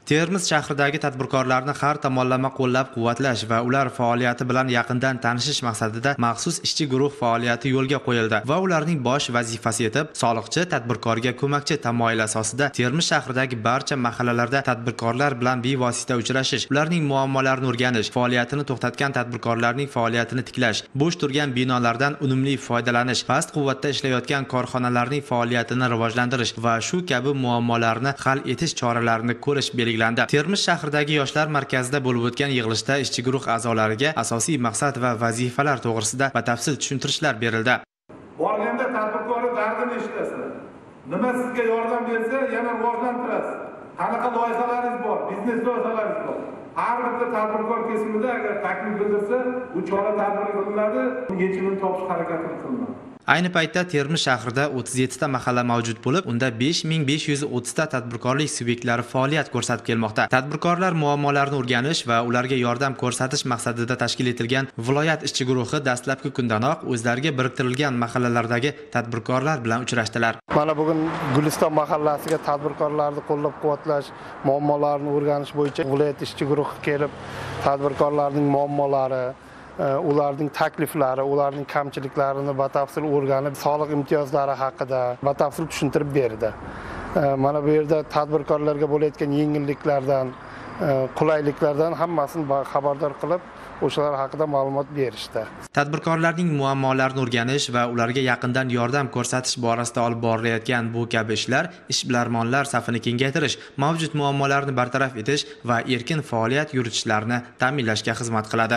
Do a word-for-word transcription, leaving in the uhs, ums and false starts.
Termiz shahridagi tadbirkorlarni har tomonlama qo'llab-quvvatlash va ular faoliyati bilan yaqindan tanishish maqsadida maxsus ishchi guruh faoliyati yo'lga qo'yildi va ularning bosh vazifasi etib soliqchi tadbirkorga ko'makchi tamoyil asosida Termiz shahridagi barcha mahallalarda tadbirkorlar bilan bevosita uchrashish, ularning muammolarini o'rganish, faoliyatini to'xtatgan tadbirkorlarning faoliyatini tiklash, bo'sh turgan binolardan unumli foydalanish, past quvvatda ishlayotgan korxonalarning faoliyatini rivojlantirish va shu kabi muammolarni hal etish choralarini ko'rish belgilandi. Termiz shahridagi yoshlar markazida bo'lib o'tgan yig'ilishda ishchi guruh a'zolariga asosiy maqsad va vazifalar to'g'risida batafsil tushuntirishlar berildi. Borganda tadbirkorning dardini eshitasiz. Nima sizga yordam bersa, yana rivojlantirasiz. Qanaqa loyihalaringiz bor, biznes loyihalaringiz bor. Har bir tadbirkor kesimida agar taklif bildirsa, bu chora-tadbir qilinadi, yechimini topish harakatini qilinadi. Ayni paytda Termiz shahrida o'ttiz yetti ta mahalla mavjud bo'lib, unda besh ming besh yuz o'ttiz ta tadbirkorlik subyektlari faoliyat ko'rsatib kelmoqda. Tadbirkorlar muammolarini o'rganish va ularga yordam ko'rsatish maqsadida tashkil etilgan viloyat ishchi guruhi dastlabki kundanoq o'zlariga biriktirilgan mahallalardagi tadbirkorlar bilan uchrashdilar. Mana bugun Guliston mahallasiga tadbirkorlarni qo'llab-quvvatlash, muammolarini o'rganish bo'yicha viloyat ishchi guruhi kelib, tadbirkorlarning muammolari, ularning takliflari, ularning kamchiliklarini batafsil o'rganib, soliq imtiyozlari haqida batafsil tushuntirib berdi. Mana bu yerda tadbirkorlarga bo'layotgan yengilliklardan, qulayliklardan hammasini xabardor qilib, o'shalar haqida ma'lumot berishdi. Tadbirkorlarning muammolarini o'rganish va ularga yaqindan yordam ko'rsatish borasida olib borilayotgan bu kabi ishlar ishbilarmonlar safini kengaytirish, mavjud muammolarni bartaraf etish va erkin faoliyat yuritishlarini ta'minlashga xizmat qiladi.